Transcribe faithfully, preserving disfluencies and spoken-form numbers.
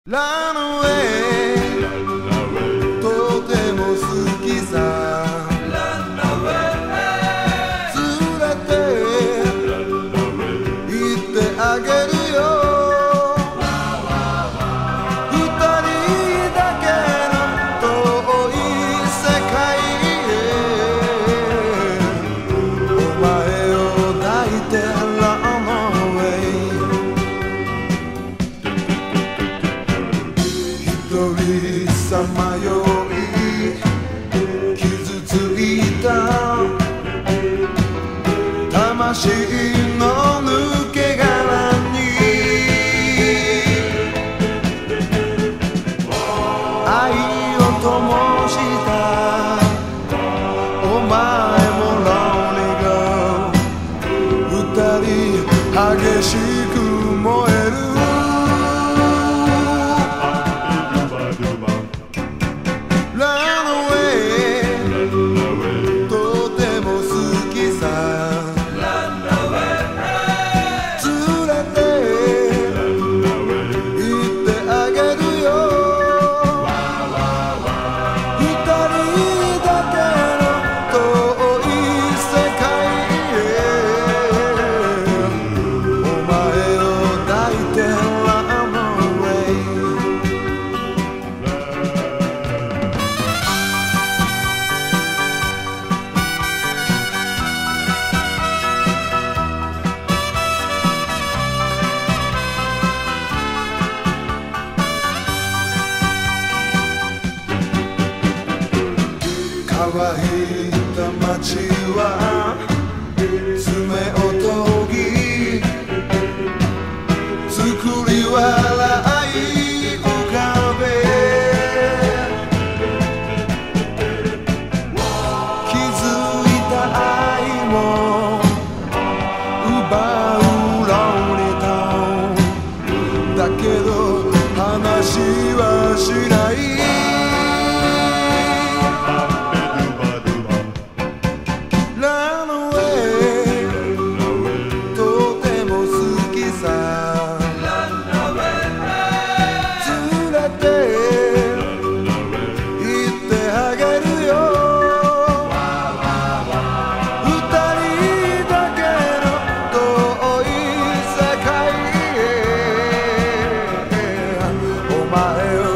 ランウェイとても好きさ連れて行ってあげるよ二人だけの遠い世界へお前を抱いてランウェイ一人さまよい傷ついた魂の抜け殻に愛を灯したお前も Lonely Girl 二人激しく燃える乾いた街は爪を研ぎ作り笑い浮かべ気づいた愛も奪う Lonely Town だけど話はしないお前を